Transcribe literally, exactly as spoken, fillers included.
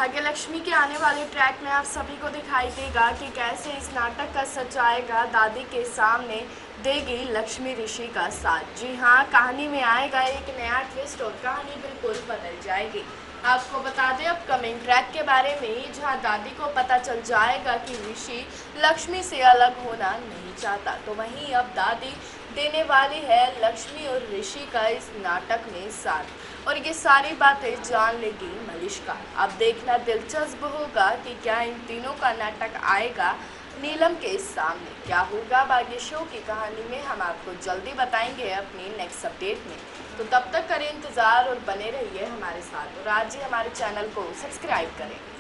भाग्यलक्ष्मी के आने वाले ट्रैक में आप सभी को दिखाई देगा कि कैसे इस नाटक का सच आएगा। दादी के सामने देगी लक्ष्मी ऋषि का साथ। जी हाँ, कहानी में आएगा एक नया ट्विस्ट और कहानी बिल्कुल बदल जाएगी। आपको बता दें अपकमिंग ट्रैक के बारे में, जहां दादी को पता चल जाएगा कि ऋषि लक्ष्मी से अलग होना नहीं चाहता, तो वहीं अब दादी देने वाली है लक्ष्मी और ऋषि का इस नाटक में साथ। और ये सारी बातें जान लेगी मलिष्का। अब देखना दिलचस्प होगा कि क्या इन तीनों का नाटक आएगा नीलम के सामने। क्या होगा बाकी शो की कहानी में, हम आपको जल्दी बताएंगे अपनी नेक्स्ट अपडेट में। तो तब तक करें इंतज़ार और बने रहिए हमारे साथ, और आज ही हमारे चैनल को सब्सक्राइब करें।